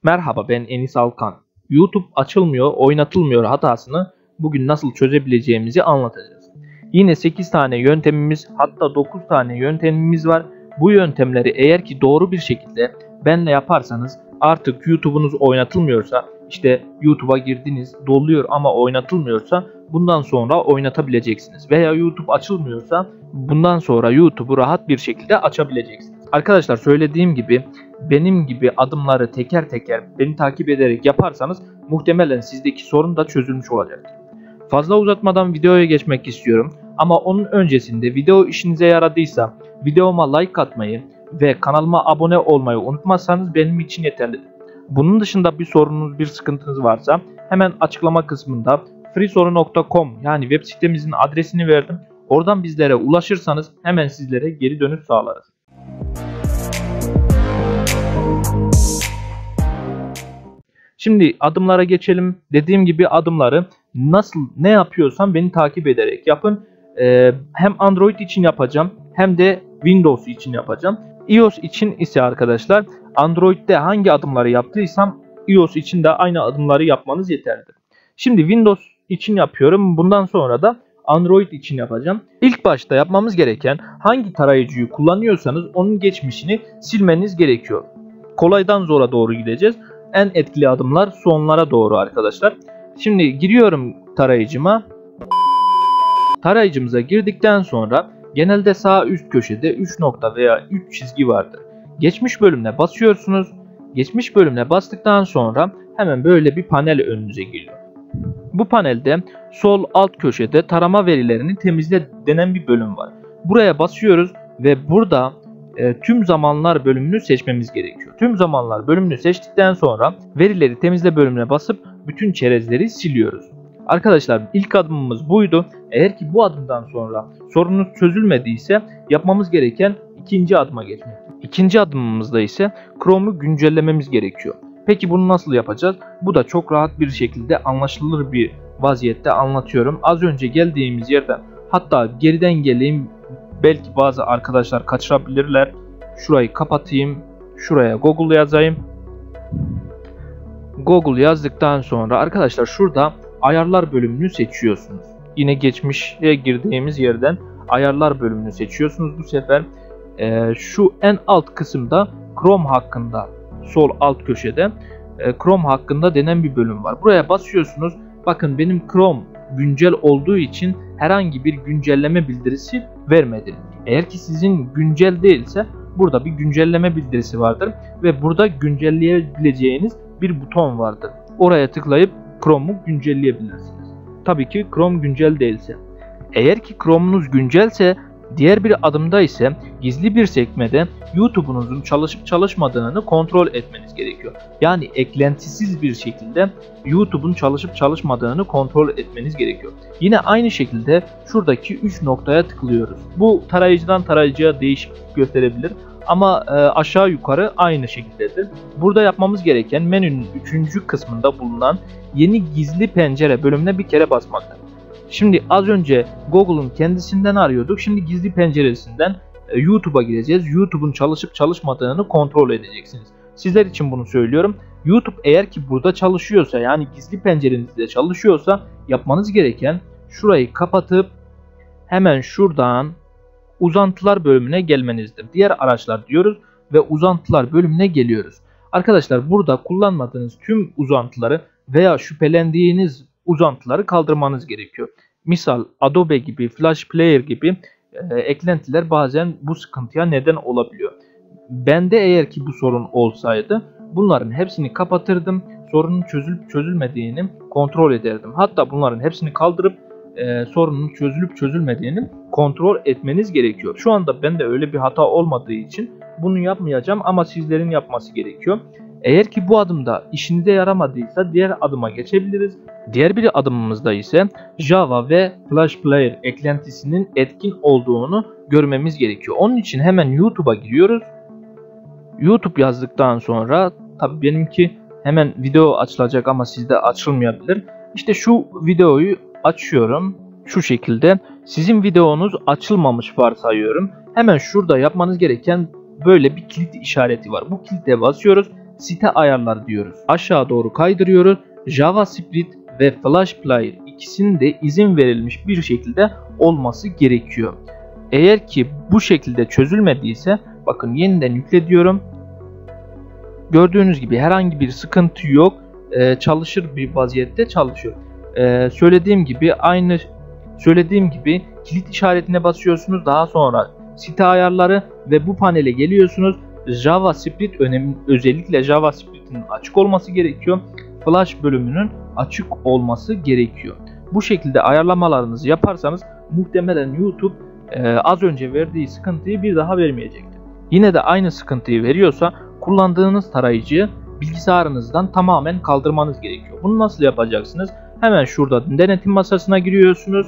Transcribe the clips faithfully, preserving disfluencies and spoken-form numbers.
Merhaba, ben Enis Alkan. YouTube açılmıyor, oynatılmıyor hatasını bugün nasıl çözebileceğimizi anlatacağız. Yine sekiz tane yöntemimiz, hatta dokuz tane yöntemimiz var. Bu yöntemleri eğer ki doğru bir şekilde benle yaparsanız artık YouTube'unuz oynatılmıyorsa, işte YouTube'a girdiniz doluyor ama oynatılmıyorsa bundan sonra oynatabileceksiniz. Veya YouTube açılmıyorsa bundan sonra YouTube'u rahat bir şekilde açabileceksiniz. Arkadaşlar, söylediğim gibi benim gibi adımları teker teker beni takip ederek yaparsanız muhtemelen sizdeki sorun da çözülmüş olacaktır. Fazla uzatmadan videoya geçmek istiyorum. Ama onun öncesinde video işinize yaradıysa videoma like atmayı ve kanalıma abone olmayı unutmazsanız benim için yeterlidir. Bunun dışında bir sorununuz, bir sıkıntınız varsa hemen açıklama kısmında freesoru nokta com yani web sitemizin adresini verdim. Oradan bizlere ulaşırsanız hemen sizlere geri dönüş sağlarız. Şimdi adımlara geçelim. Dediğim gibi adımları nasıl, ne yapıyorsam beni takip ederek yapın. Ee, hem Android için yapacağım hem de Windows için yapacağım. iOS için ise arkadaşlar Android'de hangi adımları yaptıysam iOS için de aynı adımları yapmanız yeterlidir. Şimdi Windows için yapıyorum. Bundan sonra da Android için yapacağım. İlk başta yapmamız gereken, hangi tarayıcıyı kullanıyorsanız onun geçmişini silmeniz gerekiyor. Kolaydan zora doğru gideceğiz. En etkili adımlar sonlara doğru arkadaşlar. Şimdi giriyorum tarayıcıma. Tarayıcımıza girdikten sonra genelde sağ üst köşede üç nokta veya üç çizgi vardır. Geçmiş bölümüne basıyorsunuz. Geçmiş bölümüne bastıktan sonra hemen böyle bir panel önünüze geliyor. Bu panelde sol alt köşede tarama verilerini temizle denen bir bölüm var. Buraya basıyoruz ve burada e, tüm zamanlar bölümünü seçmemiz gerekiyor. Tüm zamanlar bölümünü seçtikten sonra verileri temizle bölümüne basıp bütün çerezleri siliyoruz. Arkadaşlar, ilk adımımız buydu. Eğer ki bu adımdan sonra sorunuz çözülmediyse yapmamız gereken ikinci adıma geçmek. İkinci adımımızda ise Chrome'u güncellememiz gerekiyor. Peki bunu nasıl yapacağız? Bu da çok rahat bir şekilde anlaşılır bir vaziyette anlatıyorum. Az önce geldiğimiz yerden, hatta geriden geleyim, belki bazı arkadaşlar kaçırabilirler. Şurayı kapatayım. Şuraya Google yazayım. Google yazdıktan sonra arkadaşlar şurada ayarlar bölümünü seçiyorsunuz. Yine geçmişe girdiğimiz yerden ayarlar bölümünü seçiyorsunuz. Bu sefer e, şu en alt kısımda Chrome hakkında, sol alt köşede e, Chrome hakkında denen bir bölüm var. Buraya basıyorsunuz. Bakın, benim Chrome güncel olduğu için herhangi bir güncelleme bildirisi vermedi. Eğer ki sizin güncel değilse burada bir güncelleme bildirisi vardır ve burada güncelleyebileceğiniz bir buton vardır. Oraya tıklayıp Chrome'u güncelleyebilirsiniz. Tabii ki Chrome güncel değilse. Eğer ki Chrome'unuz güncelse, diğer bir adımda ise gizli bir sekmede YouTube'unuzun çalışıp çalışmadığını kontrol etmeniz gerekiyor. Yani eklentisiz bir şekilde YouTube'un çalışıp çalışmadığını kontrol etmeniz gerekiyor. Yine aynı şekilde şuradaki üç noktaya tıklıyoruz. Bu tarayıcıdan tarayıcıya değişiklik gösterebilir ama e, aşağı yukarı aynı şekildedir. Burada yapmamız gereken menünün üçüncü kısmında bulunan yeni gizli pencere bölümüne bir kere basmaktır. Şimdi az önce Google'un kendisinden arıyorduk. Şimdi gizli penceresinden e, YouTube'a gireceğiz. YouTube'un çalışıp çalışmadığını kontrol edeceksiniz. Sizler için bunu söylüyorum. YouTube eğer ki burada çalışıyorsa, yani gizli pencerenizde çalışıyorsa, yapmanız gereken şurayı kapatıp hemen şuradan uzantılar bölümüne gelmenizdir. Diğer araçlar diyoruz ve uzantılar bölümüne geliyoruz. Arkadaşlar, burada kullanmadığınız tüm uzantıları veya şüphelendiğiniz uzantıları kaldırmanız gerekiyor. Misal Adobe gibi, Flash Player gibi e, eklentiler bazen bu sıkıntıya neden olabiliyor. Bende eğer ki bu sorun olsaydı bunların hepsini kapatırdım. Sorunun çözülüp çözülmediğini kontrol ederdim. Hatta bunların hepsini kaldırıp e, sorunun çözülüp çözülmediğini kontrol etmeniz gerekiyor. Şu anda bende öyle bir hata olmadığı için bunu yapmayacağım ama sizlerin yapması gerekiyor. Eğer ki bu adımda işinize yaramadıysa diğer adıma geçebiliriz. Diğer bir adımımızda ise Java ve Flash Player eklentisinin etkin olduğunu görmemiz gerekiyor. Onun için hemen YouTube'a giriyoruz. YouTube yazdıktan sonra, tabii benimki hemen video açılacak ama sizde açılmayabilir. İşte şu videoyu açıyorum. Şu şekilde sizin videonuz açılmamış varsayıyorum. Hemen şurada yapmanız gereken böyle bir kilit işareti var. Bu kilite basıyoruz site ayarları diyoruz. Aşağı doğru kaydırıyoruz. JavaScript ve Flash Player ikisinin de izin verilmiş bir şekilde olması gerekiyor. Eğer ki bu şekilde çözülmediyse bakın yeniden yükle diyorum. Gördüğünüz gibi herhangi bir sıkıntı yok. Ee, çalışır bir vaziyette çalışıyor. Ee, söylediğim gibi aynı söylediğim gibi kilit işaretine basıyorsunuz. Daha sonra site ayarları ve bu panele geliyorsunuz. JavaScript önemli, özellikle JavaScript'in açık olması gerekiyor. Flash bölümünün açık olması gerekiyor. Bu şekilde ayarlamalarınızı yaparsanız muhtemelen YouTube e, az önce verdiği sıkıntıyı bir daha vermeyecektir. Yine de aynı sıkıntıyı veriyorsa kullandığınız tarayıcıyı bilgisayarınızdan tamamen kaldırmanız gerekiyor. Bunu nasıl yapacaksınız? Hemen şurada denetim masasına giriyorsunuz.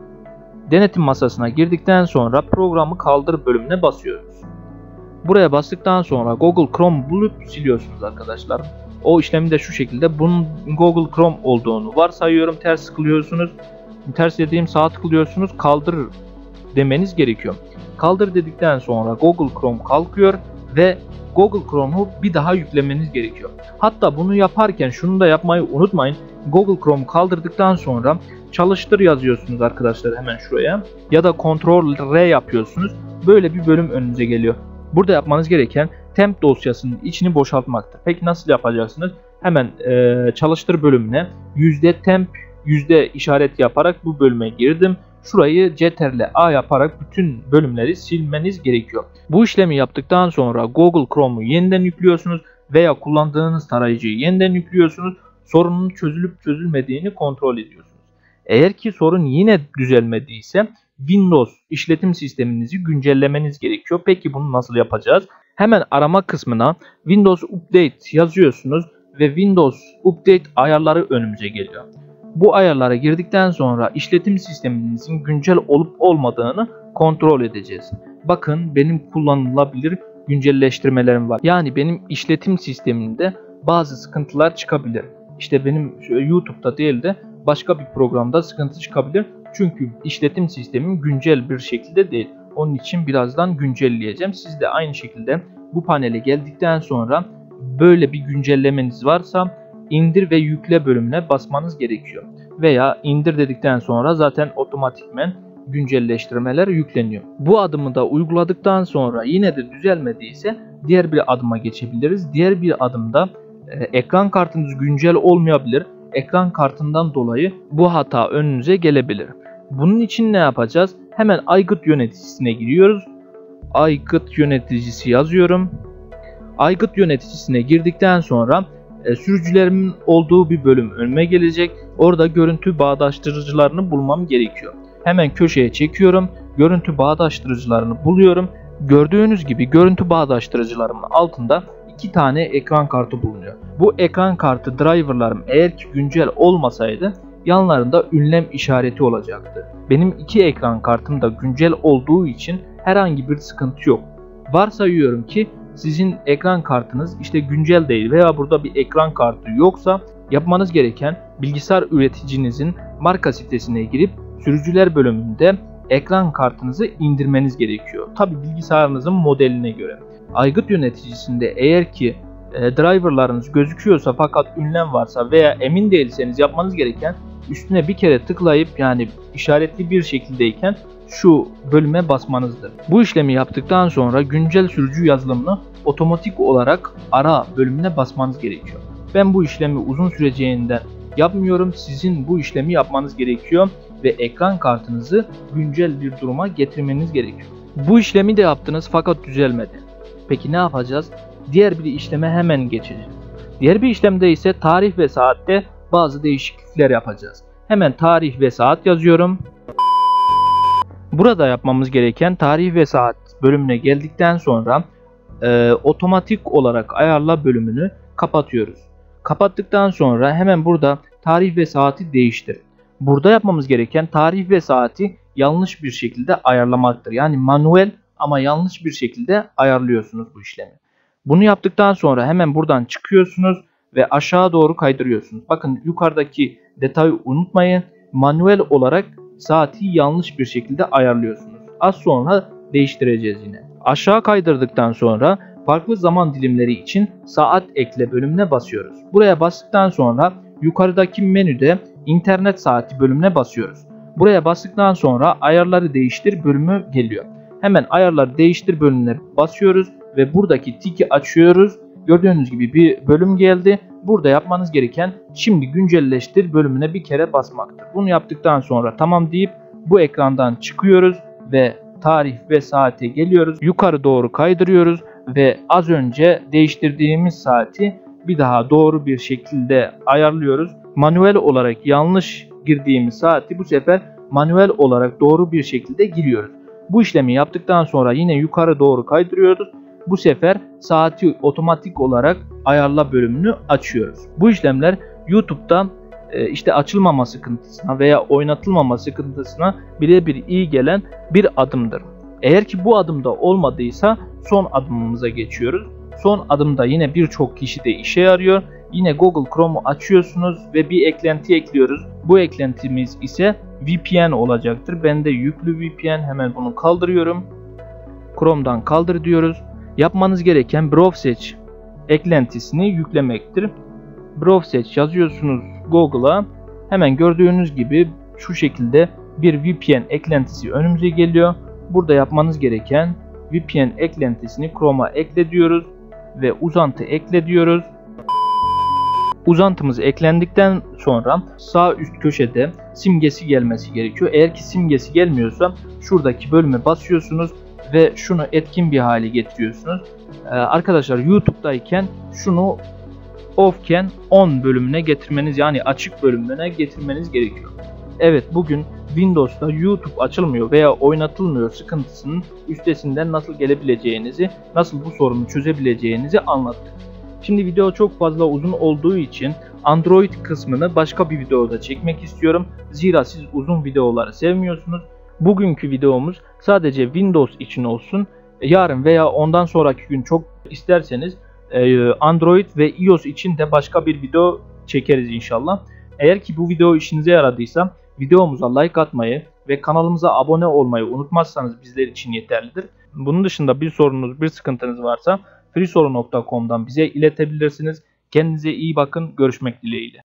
Denetim masasına girdikten sonra programı kaldır bölümüne basıyoruz. Buraya bastıktan sonra Google Chrome bulup siliyorsunuz arkadaşlar. O işlemi de şu şekilde, bunun Google Chrome olduğunu varsayıyorum. Ters tıklıyorsunuz. Ters dediğim sağ tıklıyorsunuz. Kaldır demeniz gerekiyor. Kaldır dedikten sonra Google Chrome kalkıyor ve Google Chrome'u bir daha yüklemeniz gerekiyor. Hatta bunu yaparken şunu da yapmayı unutmayın. Google Chrome kaldırdıktan sonra çalıştır yazıyorsunuz arkadaşlar hemen şuraya. Ya da Ctrl R yapıyorsunuz. Böyle bir bölüm önünüze geliyor. Burada yapmanız gereken temp dosyasının içini boşaltmaktır. Peki nasıl yapacaksınız? Hemen e, çalıştır bölümüne yüzde temp yüzde işaret yaparak bu bölüme girdim. Şurayı Ctrl A yaparak bütün bölümleri silmeniz gerekiyor. Bu işlemi yaptıktan sonra Google Chrome'u yeniden yüklüyorsunuz veya kullandığınız tarayıcıyı yeniden yüklüyorsunuz. Sorunun çözülüp çözülmediğini kontrol ediyorsunuz. Eğer ki sorun yine düzelmediyse Windows işletim sisteminizi güncellemeniz gerekiyor. Peki bunu nasıl yapacağız? Hemen arama kısmına Windows Update yazıyorsunuz ve Windows Update ayarları önümüze geliyor. Bu ayarlara girdikten sonra işletim sisteminizin güncel olup olmadığını kontrol edeceğiz. Bakın benim kullanılabilir güncelleştirmelerim var. Yani benim işletim sistemimde bazı sıkıntılar çıkabilir. İşte benim YouTube'da değil de başka bir programda sıkıntı çıkabilir. Çünkü işletim sistemim güncel bir şekilde değil. Onun için birazdan güncelleyeceğim. Siz de aynı şekilde bu panele geldikten sonra böyle bir güncellemeniz varsa indir ve yükle bölümüne basmanız gerekiyor. Veya indir dedikten sonra zaten otomatikmen güncelleştirmeler yükleniyor. Bu adımı da uyguladıktan sonra yine de düzelmediyse diğer bir adıma geçebiliriz. Diğer bir adımda e, ekran kartınız güncel olmayabilir. Ekran kartından dolayı bu hata önünüze gelebilir. Bunun için ne yapacağız? Hemen aygıt yöneticisine giriyoruz. Aygıt yöneticisi yazıyorum. Aygıt yöneticisine girdikten sonra e, sürücülerimin olduğu bir bölüm önüme gelecek. Orada görüntü bağdaştırıcılarını bulmam gerekiyor. Hemen köşeye çekiyorum. Görüntü bağdaştırıcılarını buluyorum. Gördüğünüz gibi görüntü bağdaştırıcılarımın altında iki tane ekran kartı bulunuyor. Bu ekran kartı driverlarım eğer ki güncel olmasaydı yanlarında ünlem işareti olacaktı. Benim iki ekran kartım da güncel olduğu için herhangi bir sıkıntı yok. Varsayıyorum ki sizin ekran kartınız işte güncel değil veya burada bir ekran kartı yoksa yapmanız gereken bilgisayar üreticinizin marka sitesine girip sürücüler bölümünde ekran kartınızı indirmeniz gerekiyor. Tabi bilgisayarınızın modeline göre. Aygıt yöneticisinde eğer ki e, driverlarınız gözüküyorsa fakat ünlem varsa veya emin değilseniz yapmanız gereken üstüne bir kere tıklayıp yani işaretli bir şekildeyken şu bölüme basmanızdır. Bu işlemi yaptıktan sonra güncel sürücü yazılımını otomatik olarak ara bölümüne basmanız gerekiyor. Ben bu işlemi uzun süreceğinden yapmıyorum. Sizin bu işlemi yapmanız gerekiyor ve ekran kartınızı güncel bir duruma getirmeniz gerekiyor. Bu işlemi de yaptınız fakat düzelmedi. Peki ne yapacağız? Diğer bir işleme hemen geçeceğiz. Diğer bir işlemde ise tarih ve saatte bazı değişiklikler yapacağız. Hemen tarih ve saat yazıyorum. Burada yapmamız gereken tarih ve saat bölümüne geldikten sonra e, otomatik olarak ayarla bölümünü kapatıyoruz. Kapattıktan sonra hemen burada tarih ve saati değiştir. Burada yapmamız gereken tarih ve saati yanlış bir şekilde ayarlamaktır. Yani manuel ama yanlış bir şekilde ayarlıyorsunuz bu işlemi. Bunu yaptıktan sonra hemen buradan çıkıyorsunuz ve aşağı doğru kaydırıyorsunuz. Bakın yukarıdaki detayı unutmayın. Manuel olarak saati yanlış bir şekilde ayarlıyorsunuz. Az sonra değiştireceğiz yine. Aşağı kaydırdıktan sonra farklı zaman dilimleri için saat ekle bölümüne basıyoruz. Buraya bastıktan sonra yukarıdaki menüde internet saati bölümüne basıyoruz. Buraya bastıktan sonra ayarları değiştir bölümü geliyor. Hemen ayarları değiştir bölümüne basıyoruz ve buradaki tiki açıyoruz. Gördüğünüz gibi bir bölüm geldi. Burada yapmanız gereken şimdi güncelleştir bölümüne bir kere basmaktır. Bunu yaptıktan sonra tamam deyip bu ekrandan çıkıyoruz ve tarih ve saate geliyoruz. Yukarı doğru kaydırıyoruz ve az önce değiştirdiğimiz saati bir daha doğru bir şekilde ayarlıyoruz. Manuel olarak yanlış girdiğimiz saati bu sefer manuel olarak doğru bir şekilde giriyoruz. Bu işlemi yaptıktan sonra yine yukarı doğru kaydırıyoruz. Bu sefer saati otomatik olarak ayarla bölümünü açıyoruz. Bu işlemler YouTube'da e, işte açılmama sıkıntısına veya oynatılmama sıkıntısına birebir iyi gelen bir adımdır. Eğer ki bu adımda olmadıysa son adımımıza geçiyoruz. Son adımda yine birçok kişi de işe yarıyor. Yine Google Chrome'u açıyorsunuz ve bir eklenti ekliyoruz. Bu eklentimiz ise V P N olacaktır. Ben de yüklü V P N, hemen bunu kaldırıyorum. Chrome'dan kaldır diyoruz. Yapmanız gereken Browse eklentisini yüklemektir. Browse yazıyorsunuz Google'a. Hemen gördüğünüz gibi şu şekilde bir V P N eklentisi önümüze geliyor. Burada yapmanız gereken V P N eklentisini Chrome'a ekle diyoruz ve uzantı ekle diyoruz. Uzantımız eklendikten sonra sağ üst köşede simgesi gelmesi gerekiyor. Eğer ki simgesi gelmiyorsa şuradaki bölüme basıyorsunuz ve şunu etkin bir hale getiriyorsunuz. Ee, arkadaşlar YouTube'dayken şunu off'ken on bölümüne getirmeniz, yani açık bölümüne getirmeniz gerekiyor. Evet, bugün Windows'ta YouTube açılmıyor veya oynatılmıyor sıkıntısının üstesinden nasıl gelebileceğinizi, nasıl bu sorunu çözebileceğinizi anlattık. Şimdi video çok fazla uzun olduğu için Android kısmını başka bir videoda çekmek istiyorum. Zira siz uzun videoları sevmiyorsunuz. Bugünkü videomuz sadece Windows için olsun. Yarın veya ondan sonraki gün çok isterseniz Android ve iOS için de başka bir video çekeriz inşallah. Eğer ki bu video işinize yaradıysa videomuza like atmayı ve kanalımıza abone olmayı unutmazsanız bizler için yeterlidir. Bunun dışında bir sorunuz, bir sıkıntınız varsa freesoru nokta com'dan bize iletebilirsiniz. Kendinize iyi bakın. Görüşmek dileğiyle.